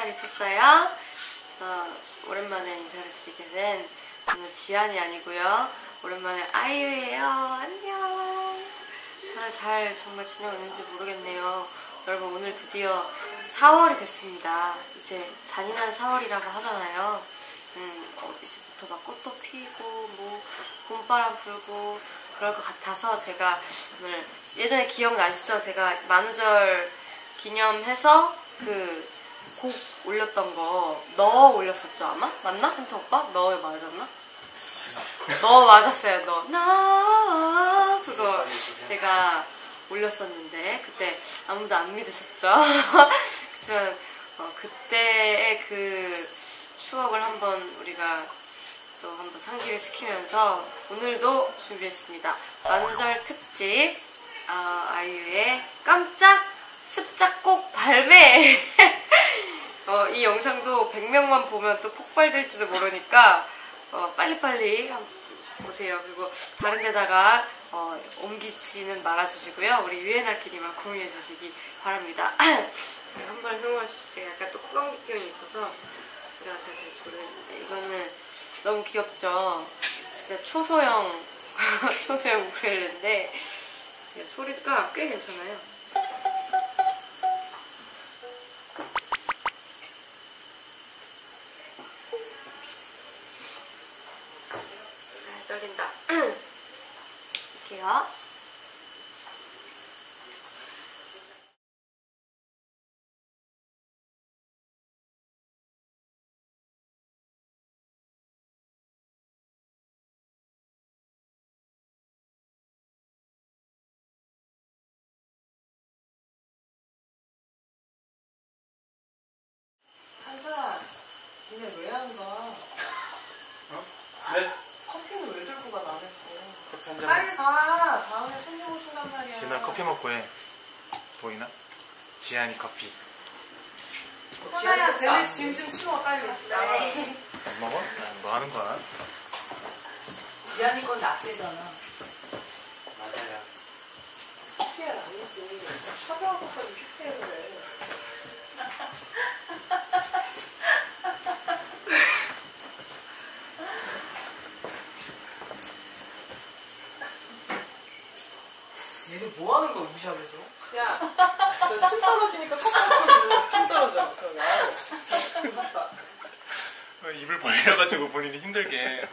잘 있었어요? 오랜만에 인사를 드리게 된 저는 지안이 아니고요. 오랜만에 아이유예요. 안녕. 다들 잘 정말 지내고 있는지 모르겠네요. 여러분, 오늘 드디어 4월이 됐습니다. 이제 잔인한 4월이라고 하잖아요. 이제부터 막 꽃도 피고 뭐 봄바람 불고 그럴 것 같아서 제가 오늘 예전에 기억나시죠? 제가 만우절 기념해서 그 곡 올렸던 거 너 올렸었죠 아마? 맞나? 한타 오빠? 너 맞았나? 너 맞았어요. 너 그거 제가 올렸었는데 그때 아무도 안 믿으셨죠? 그치만 그때의 그 추억을 한번 우리가 또 한번 상기를 시키면서 오늘도 준비했습니다. 만우절 특집 아이유의 깜짝 습작곡 발매. 이 영상도 100명만 보면 또 폭발될지도 모르니까 빨리빨리 한번 보세요. 그리고 다른 데다가 옮기지는 말아주시고요. 우리 유엔아끼리만 공유해주시기 바랍니다. 한번 흥분하십시오. 제가 약간 또 코감기 기운이 있어서 노래가 잘 될지 모르겠는데 이거는 너무 귀엽죠? 진짜 초소형 초소형 우쿨렐레인데 소리가 꽤 괜찮아요. 떨린다. 이렇게요. 한사, 니네 왜 안 가? 어? 네? 커피는 왜 들고 가, 남의 커피 거? 한 잔. 빨리 가! 다음에 손님 오신단 말이야. 지나 커피 먹고 해. 보이나? 지안이 커피. 지아야, 쟤네 짐 좀 치워, 빨리. 네. 안 먹어? 뭐 하는 거야? 지안이 건 낙세잖아. 맞아요. PPL 아니지. 샤워하고까지 PPL을 해. 얘는 뭐 하는 거야, 무시하면서? 야, 저 침 떨어지니까 컵 침 떨어져. 야, 진짜 무섭다. 입을 벌려가지고 본인이 힘들게.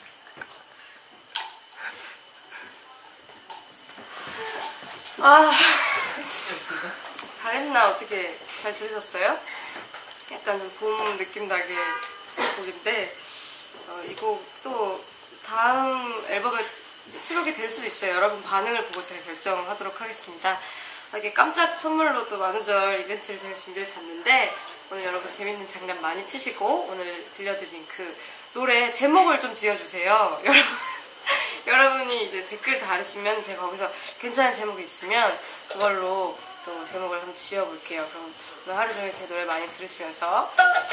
잘했나? 어떻게 잘 들으셨어요? 약간 봄 느낌 나게 쓴 곡인데 이 곡 또 다음 앨범에 수록이 될 수도 있어요. 여러분 반응을 보고 제가 결정하도록 하겠습니다. 이렇게 깜짝 선물로 또 만우절 이벤트를 제가 준비해 봤는데 오늘 여러분 재밌는 장난 많이 치시고 오늘 들려드린 그 노래 제목을 좀 지어주세요. 여러분이 이제 댓글 달으시면 제가 거기서 괜찮은 제목이 있으면 그걸로 또 제목을 한번 지어볼게요. 그럼 오늘 하루 종일 제 노래 많이 들으시면서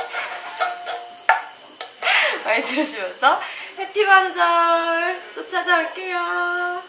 해피 만우절 또 찾아올게요.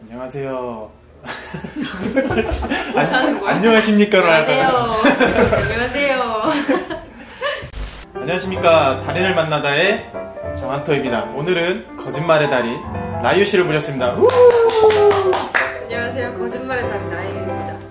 안녕하세요. 하는 거야? 안녕하십니까로 할까요? 안녕하세요. 안녕하십니까. 달인을 만나다의 정한터입니다. 오늘은 거짓말의 달인 라이유 씨를 모셨습니다. 안녕하세요. 거짓말의 달인 라이유입니다.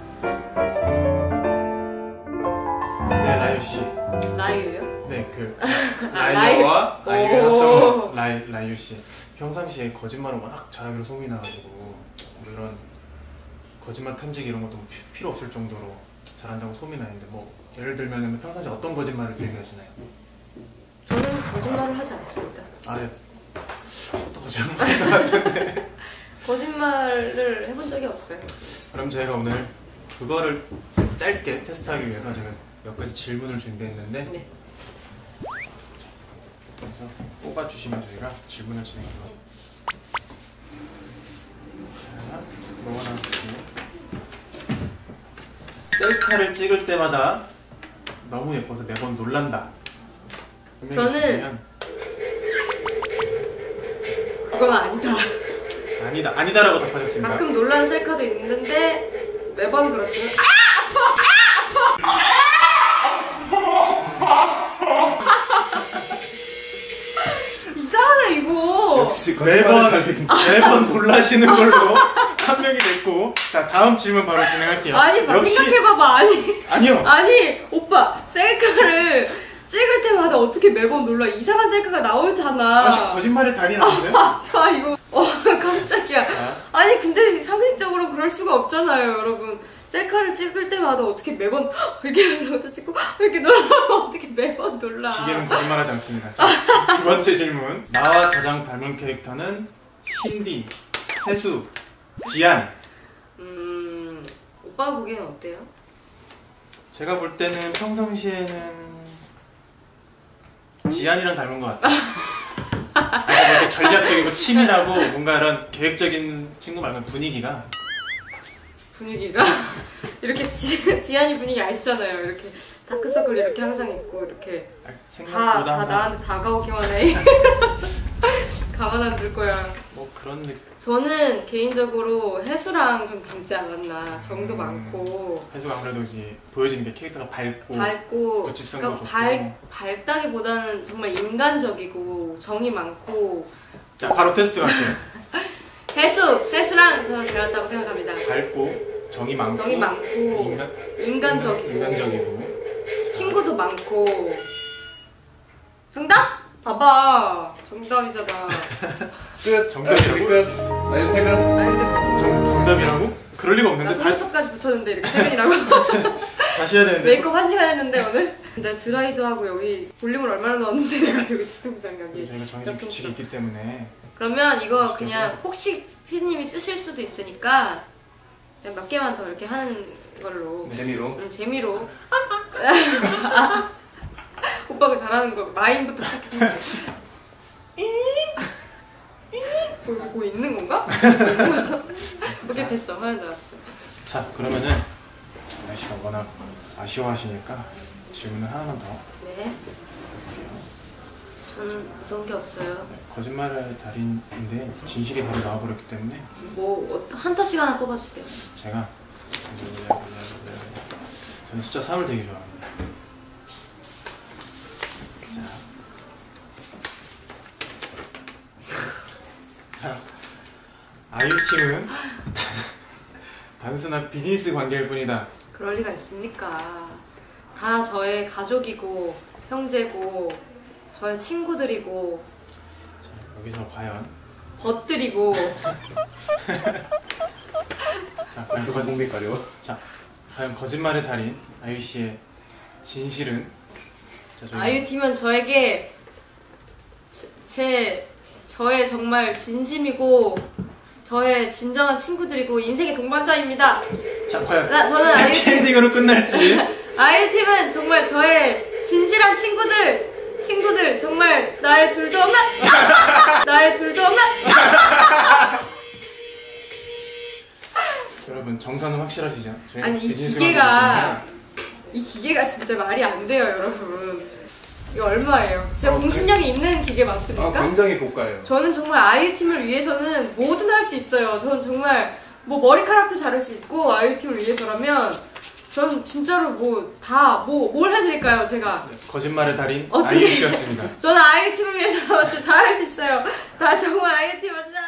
네, 라이유 씨. 라이유요? 네, 그 라이유. 라이유와 오. 라이유의 합성어 라이유 씨. 평상시에 거짓말을 워낙 잘하기로 소문이 나가지고 뭐 이런 거짓말 탐지기 이런 것도 필요 없을 정도로 잘한다고 소문이 나는데 뭐 예를 들면 평상시에 어떤 거짓말을 길게 하시나요? 저는 거짓말을 하지 않습니다. 아, 네. 또 거짓말인 것 같은데. 거짓말을 해본 적이 없어요. 그럼 저희가 오늘 그거를 짧게 테스트하기 위해서 제가 몇 가지 질문을 준비했는데 네. 그래서 뽑아주시면 저희가 질문을 진행합니다. 자, 뭐가 나왔을지. 셀카를 찍을 때마다 너무 예뻐서 매번 놀란다. 저는 그건 아니다. 아니다라고 답하셨습니다. 가끔 놀라는 셀카도 있는데 매번 그렇지는 이상하네 이거. 역시 매번 놀라시는 걸로 한 명이 됐고, 자 다음 질문 바로 진행할게요. 아니 생각해봐봐. 아니요. 아니 오빠 셀카를 찍을 때마다 어떻게 매번 놀라. 이상한 셀카가 나오잖아. 혹시 거짓말의 달이 나는데? 아파 이거. 깜짝이야. 아니 근데 상식적으로 그럴 수가 없잖아요 여러분. 셀카를 찍을 때마다 어떻게 매번 이렇게 놀라도 찍고 이렇게 놀라면 어떻게 매번 놀라. 기계는 거짓말하지 않습니다. 자, 두 번째 질문. 나와 가장 닮은 캐릭터는 신디, 해수, 지안. 오빠 보기에는 어때요? 제가 볼 때는 평상시에는 지안이랑 닮은 것 같아요. 이렇게 전략적이고 치밀하고 뭔가 이런 계획적인 친구 말고 분위기가 이렇게 지안이 분위기 아시잖아요. 이렇게 다크서클 이렇게 항상 있고 이렇게 생각보다 다 항상 나한테 다가오기만 해. 가만 안 둘 거야. 뭐 그런 느낌. 저는 개인적으로 해수랑 좀 닮지 않았나. 정도 많고 해수가 아무래도 이제 보여지는 게 캐릭터가 밝고 그러니까 좋고. 밝다기보다는 정말 인간적이고 정이 많고. 자 바로 테스트 갈게요. 해수랑 저는 닮았다고 생각합니다. 밝고 정이 많고 인간적이고 친구도 많고. 정답? 봐봐 정답이잖아. 끝. 정답이라고? 끝. 아니 퇴근. 아니 근데 정답이라고? 그럴 리가 나 없는데 속눈썹까지 붙였는데 이렇게 퇴근이라고. 다시 해야 되는데. 메이크업 1시간 했는데 오늘. 근데 드라이도 하고 여기 볼륨을 얼마나 넣었는데 내가 여기 유튜브 장면이. 저희가 정해진 규칙이 있기 때문에. 그러면 이거 그냥 혹시 피디님이 쓰실 수도 있으니까 그냥 몇 개만 더 이렇게 하는 걸로. 재미로. 재미로. 오빠가 잘하는 거 마임부터 시작해. 뭐 있는 건가? 오케이 됐어. 화면 나왔어. 자 그러면은 날씨가 워낙 아쉬워하시니까 질문을 하나만 더 네. 할게요. 저는 무서운 게 없어요. 네, 거짓말의 달인인데 진실이 바로 나와버렸기 때문에 뭐 한터씩 하나 뽑아주세요. 제가 저는 숫자 3을 되게 좋아합니다. 자, 아이유팀은 단순한 비즈니스 관계일 뿐이다. 그럴 리가 있습니까? 다 저의 가족이고 형제고 저의 친구들이고 자, 여기서 과연 벗들이고. 자, 과연 공백가려. 자, 과연 거짓말의 달인 아이유 씨의 진실은? 자, 저희가 아이유 팀은 저에게 저의 정말 진심이고 저의 진정한 친구들이고 인생의 동반자입니다. 자, 과연 저는 아이유 팀 해피엔딩으로 끝날지. 아이유 팀은 정말 저의 진실한 친구들 정말 나의 둘도 없는 여러분 정사는 확실하시죠? 저희 아니 이 비즈니스 기계가 관계이기 때문에. 이 기계가 진짜 말이 안 돼요 여러분. 이거 얼마예요? 제가 공신력이 있는 기계 아, 맞습니까? 굉장히 고가예요. 저는 정말 아이유팀을 위해서는 뭐든 할 수 있어요. 저는 정말 뭐 머리카락도 자를 수 있고 아이유팀을 위해서라면 전 진짜로 뭘 해드릴까요 제가? 거짓말의 달인 어떻게- 아이유 씨였습니다. 저는 아이유팀을 위해서 진짜 다 할 수 있어요. 나 정말 아이유팀 맞아.